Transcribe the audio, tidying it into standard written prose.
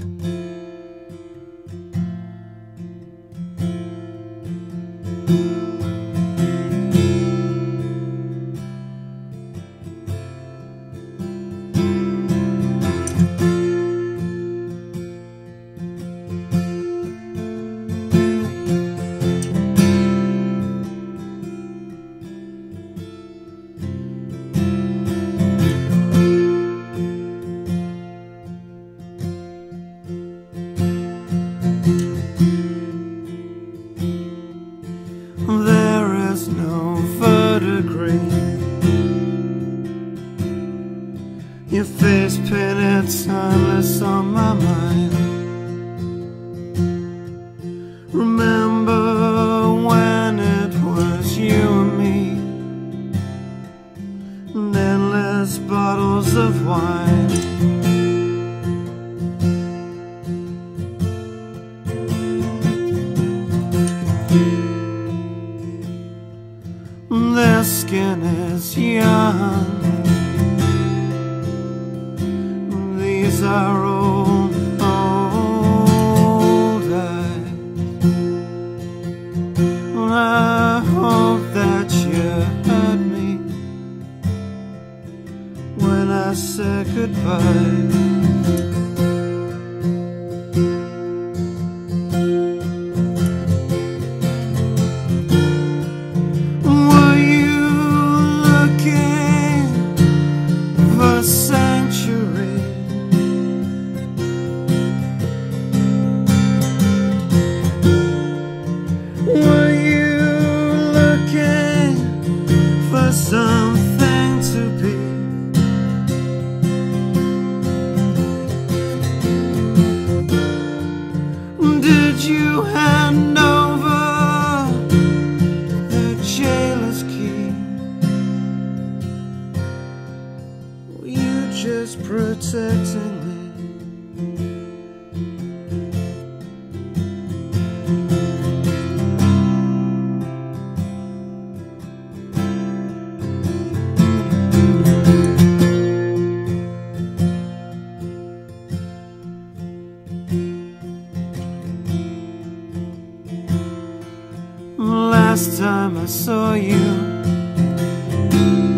There is no verdigris. Your face painted timeless on my mind. Remember when it was you and me, and endless bottles of wine. Their skin is young. These are old, old eyes. I hope that you heard me when I said goodbye. Something to be. Did you hand over the jailer's key? Were you just protecting me? Last time I saw you,